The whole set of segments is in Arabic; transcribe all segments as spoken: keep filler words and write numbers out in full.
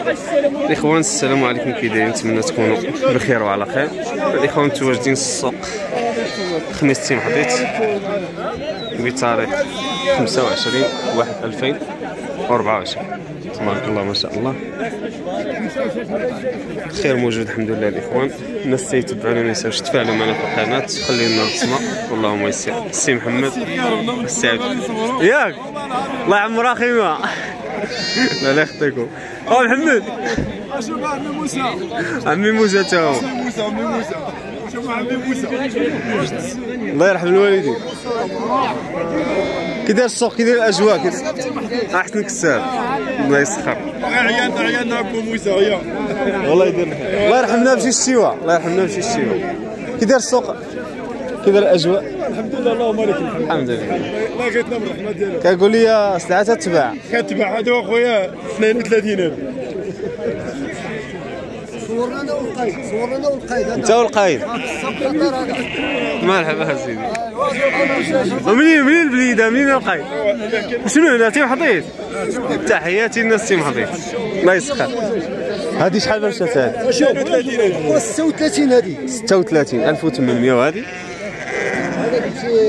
الاخوان السلام عليكم، كي دايرين؟ نتمنى تكونوا بخير وعلى خير. الاخوان متواجدين في السوق خميس تيم حطيت بتاريخ خمسة وعشرين واحد ألفين وأربعة وعشرين. تبارك الله ما شاء الله، خير موجود الحمد لله. الاخوان الناس اللي يتبعونا ما ينساوش تفاعلوا معنا في القناه، خليوا لنا بصمه اللهم يسر. السي محمد السعد ياك الله يعمر اخي ما لا لا يخطيكم. اه محمد شوف عمي موسى عمي موسى تا هو عمي موسى عمي موسى شوف عمي موسى الله يرحم الوالدين. كي داير السوق، كي داير الاجواء؟ احسن كساب الله يسخر. عيان عيان ابو موسى عيان والله يدير الخير. الله يرحمنا بشي الشيوه، الله يرحمنا بشي الشيوه. كي داير السوق، كي داير الاجواء؟ الحمد لله اللهم لك الحمد لله. الله يغيثنا بالرحمه ديالك. كنقول لي سلعه تتباع كتباع هذا اخويا اثنين وثلاثين ألف. صورنا انا والقايد، صورنا انا والقايد. انت والقايد مرحبا سيدي. ومنين منين البليده؟ منين القايد؟ شنو هنا تيم حطيت؟ تحياتي للناس تيم حطيت الله يسخر. هذه شحال باش هذه؟ ستة وثلاثين ألف. ستة وثلاثين هذه ستة وثلاثين ألف وثمانمائة. وهذه هذاك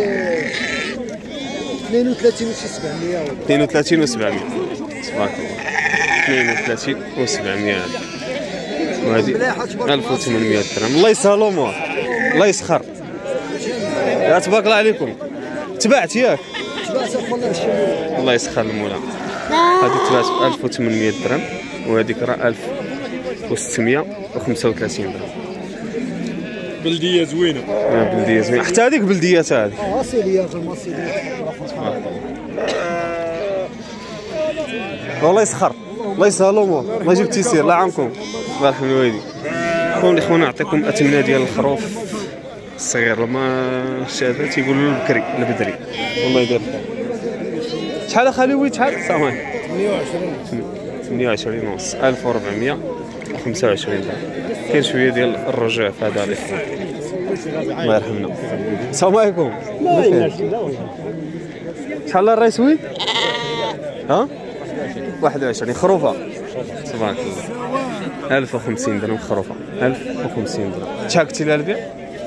اثنين وثلاثين و سبعمائة. اثنين وثلاثين و سبعمائة. تبارك الله اثنين وثلاثين و سبعمائة. وهذه ألف وثمانمائة درهم. الله يسهل الامور، الله يسخر. يا تبارك الله عليكم. تبعت ياك؟ الله يسخر المولى. هذه تبعت ب ألف وثمانمائة درهم، وهذيك راه ألف وستمائة وخمسة وثلاثين درهم. بلديه زوينه. بلديه زوينه، حتى هذيك بلديه هذه. اصيليه اصيليه. والله يسخر، الله يسهل الامور، الله يجيب التيسير، الله يعاونكم، الله يرحم الوالدين. خونا الاخوان نعطيكم اثمنه ديال الخروف الصغير لما شافها تيقولوا له البكري البدري. والله يدير الخير. شحال اخالي ويت شحال؟ السلام عليكم. ثمانية وعشرين ونص ألف وأربعمائة وخمسة وعشرين درهم. كاين شويه ديال الرجوع في هذا الاخوان. الله يرحمنا. السلام عليكم. شحال الرئيس ويت؟ ها؟ واحد وعشرين خروفه. تبارك الله ألف وخمسين درهم خروفه. ألف وخمسين درهم. شحال قلتي لها البيع؟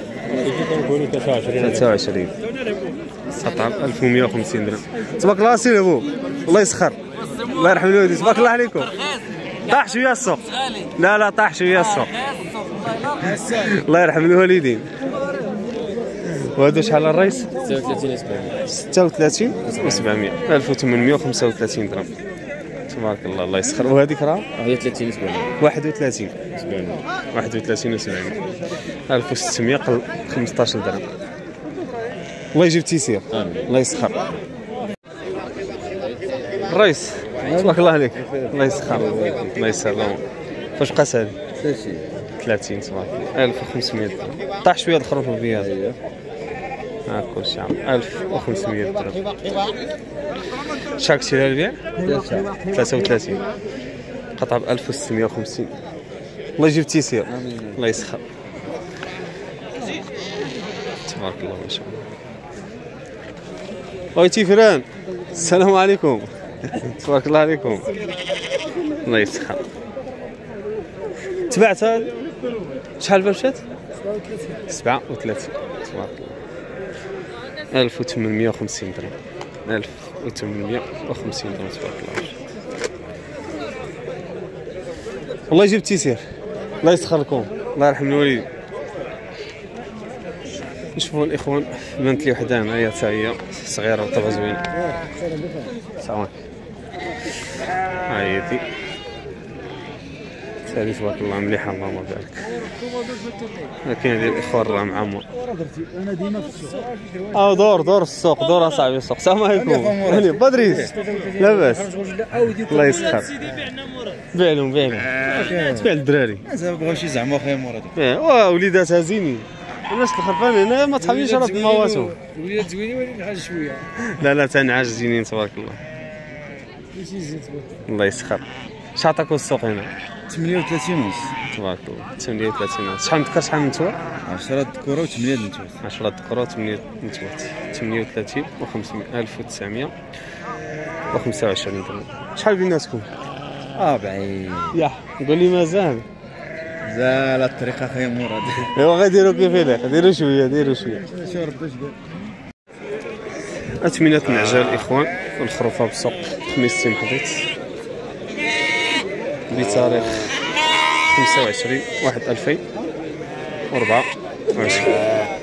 ثلاثة وعشرين. سطر ألف ومائة وخمسين درهم. تبارك الله سير ابو الله يسخر. الله يرحم الوالدين. تبارك الله عليكم. طاح شويه السوق. لا لا طاح شويه السوق. الله يرحم الوالدين. وهذا شحال الرئيس؟ ستة وثلاثين وسبعمائة. ستة وثلاثين وسبعمائة. ألف وثمانمائة وخمسة وثلاثين درهم. تبارك الله الله يسخر. وهذيك راه هي ثلاثين وسبعمائة. واحد وثلاثين سبعمائة. واحد وثلاثين وسبعمائة. ألف وستمائة قل خمسطاش درهم. الله يجيب تيسير. امين. الله يسخر. الرئيس تبارك الله عليك. الله يسخر الله يسهل. فاش قاس هذه؟ ثلاثين. ثلاثين تبارك الله. ألف وخمسمائة درهم. طاح شويه الخروف البيض. ها كلشي عام ألف وخمسمائة درهم. شحال قلتي لها البيع؟ ثلاثة وثلاثين. قطعه ب ألف وستمائة وخمسين. الله يجيب التيسير. الله يسخر. تبارك الله ما شاء الله. خويا تيفران السلام عليكم. تبارك الله عليكم. الله يسخر. تبعت هذا شحال مشات؟ سبعة وثلاثين. تبارك الله. ألف وثمانمائة وخمسين درهم. ألف وثمانمائة وخمسين درهم. تبارك الله. والله يجيب التيسير. الله يسخر لكم، الله يرحم الوالدين. نشوفوا الاخوان بنت لي وحده هنايا حتى هي صغيره وطبعا زوينه. السلام عليكم. ها هي دي هذه تبارك الله مليحه اللهم بارك. كاين ديال الاخوان راه معمر. انا ديما في السوق. اه دور دور السوق، دور اصاحبي السوق. السلام عليكم. هاني بدريس لاباس. الله يسخر. بيع لهم بيع لهم. تبيع للدراري. زعما بغاو شي زعما اخويا مراد. واه وليداتها زينين. الناس الخرفان هنا ما تحبيش راه مواتهم. الوليدات زوينين ولكن حاجه شويه. لا لا تنعاج زينين تبارك الله. الله يسخر. شحال عطاكم السوق هنا؟ ثمانية وثلاثين ونص. تبارك الله. ثمانية وثلاثين ونص. شحال مذكر شحال نتوى؟ عشرة ذكورة وثمانية النتوات. عشرة ذكورة وثمانية نتوات. ثمانية وثلاثين وخمسمائة. ألف وتسعمائة وخمسة وعشرين درهم. شحال بيناتكم؟ اه بعيد. يا قول لي مازال. زال الطريقة اخويا مراد. ايوا غاديروا كيف يليق، ديروا شويه ديروا شويه. شو ربي اش قال. أثمنة النعجة الإخوان والخروفة بالسوق خميس محطيت بتاريخ خمسة وعشرين واحد ألفين وأربعة وعشرين.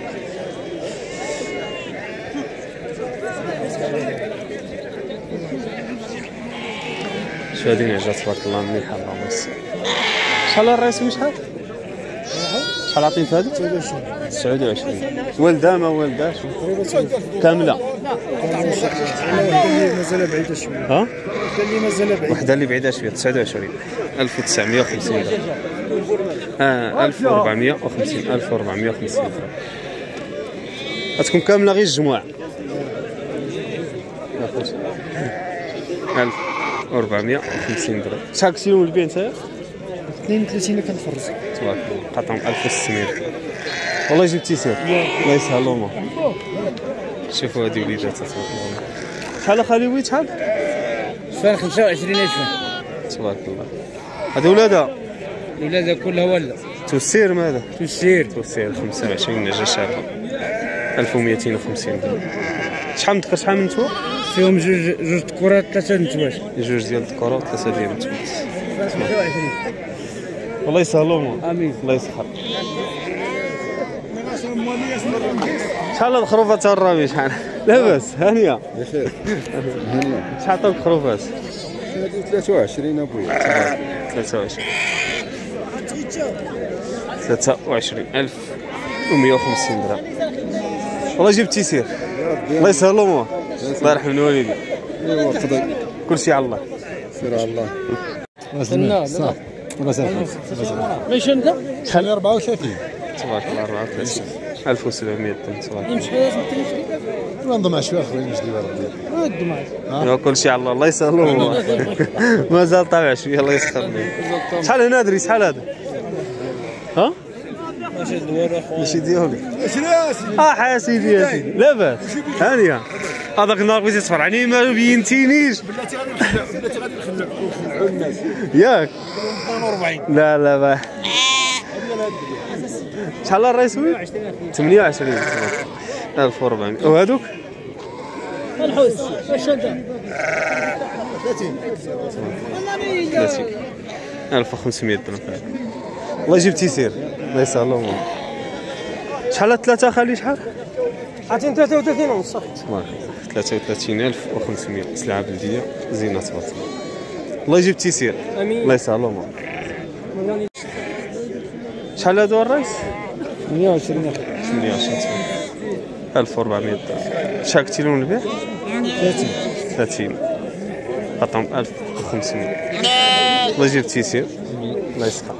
شو هذه النعجة تبارك الله مليحة اللهم يسر. شحال الرئيس وشحال؟ شحال عطيني في هذا؟ تسعة وعشرين. والدة ما والداش كاملة. مازال بعيدة شوية. ها؟ اللي مازال بعيدة. وحدة اللي بعيدة شوية تسعة وعشرين ألف وتسعمية وخمسين درهم. اه ألف وأربعمية وخمسين ألف وأربعمية وخمسين درهم. غتكون كاملة غير الجموع. ألف وأربعمية وخمسين درهم. شحال كنتي من البيع نتايا؟ اثنين وثلاثين كنفرز. تبارك الله قطعهم ألف وستمية درهم. والله جبتي سير الله يسهل الأمور. شوفوا هذه وليدات تبارك الله. شحال اخالي ويت شحال؟ شفان خمسة وعشرين ألف. تبارك الله. هذه ولادها؟ ولادها كلها ولا. توسير ماذا؟ تسير. توسير خمسة وعشرين نعجة شابة ألف ومئتين وخمسين درهم. شحال من ذكر شحال من نتوى؟ فيهم جوج جوج كرات ثلاثة نتواش. جوج ديال الذكورة وثلاثة ديال النتوات. والله يسهل الأمور. امين. الله يسخر. شحال هاد الخروفات تا الرامي شحال؟ لاباس هانية. شحال عطاوك خروفات؟ ثلاثة وعشرين ابويا. ثلاثة وعشرين ثلاثة وعشرين ألف ومئة وخمسين درهم. والله جبت تيسير. الله يسهل الأمور. الله يرحم الوالدين. ايوا خذ كلشي على الله. سير على الله. لا لا. ولا سير. ماشي انت؟ شحال أربعة وثلاثين. تبارك الله أربعة وثلاثين ألف وسبعمية درهم تبارك الله. ما نضمع شويه اخرين مش ديال ربي. ايوا كلشي على الله. الله يسهل الأمور. مازال طالع شويه الله يسخر ليه. شحال هنا دري شحال هذا؟ ها؟ ماشي دوار اخويا. ماشي ديالي. اه حاسيدي يا سيدي لاباس هانيه. هذاك النهار بغيتي تفرعني ما بينتينيش. بلاتي غادي نخلع بلاتي غادي نخلعوا الناس. ياك اثنين وأربعين. لا لا با شحال الرئيس وي؟ ثمانية وعشرين ألف وأربعمية. وهذوك؟ الحوس واش انت؟ ثلاثين. ثلاثين ألف وخمسمية درهم. والله جبتي سير الله يسهل الأمور. شحال الثلاثة خلي شحال؟ عطيني ثلاثة وثلاثين ونص صافي. ثلاثة وثلاثين ألف وخمسمية سلعة بلدية زينة تبارك الله. الله جبتي سير الله يسهل الأمور. شحال هادو الرئيس؟ ثمانية وعشرين ثمانية وعشرين ألف وأربعمية درهم. شحال كنتي لهم البيع؟ ثلاثين. ثلاثين قطعهم ألف وخمسمية. الله جبتي سير الله يسخر.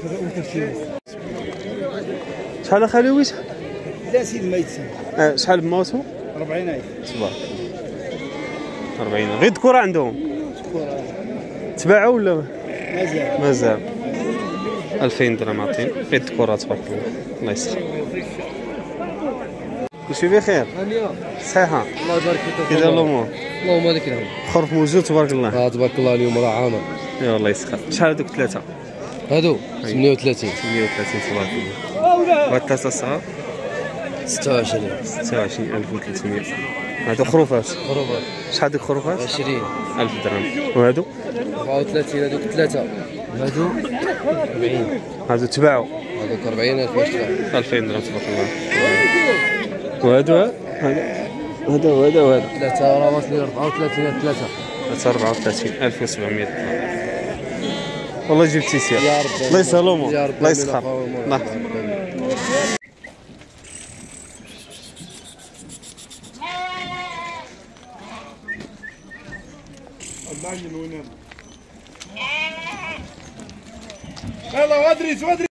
شحال اخالي وي شحال؟ لا سيدي ما يتسمى. آه شحال بموسو؟ أربعين ألف. تبارك أربعين. غير الذكورة عندهم؟ تباعوا ولا مازال. مازال. ألفين درهم عاطين غير الذكورة تبارك الله. الله يسخر. كلشي بخير؟ صحيحة؟ الله يبارك فيك. كي داير الأمور؟ اللهم لك الحمد. خرف موجود تبارك الله. اه تبارك الله اليوم راه عامر. يا الله يسخر. شحال هذوك ثلاثة؟ هادو ثمانية وثلاثين. ثمانية وثلاثين تبارك الله. وهاد الثلاثة الصغار؟ ستة وعشرين. ستة وعشرين ألف وثلاثمية. هادو خروفات. خروفات. شحال ديك خروفات؟ عشرين. ألف درهم. وهادو؟ أربعة وثلاثين. هادوك ثلاثة. هادو أربعين. هادو تباعوا؟ هادوك أربعين ألف واش تباع؟ ألفين درهم تبارك الله. وهادو هذا هذا وهذا وهذا ثلاثة راه واصلين أربعة وثلاثين. ثلاثة. ثلاثة أربعة وثلاثين ألف وسبعمية درهم. والله جبتي سير يا رب. الله يسهل الأمور. يا رب. الله يسخر. الله يلا ادريس ادريس.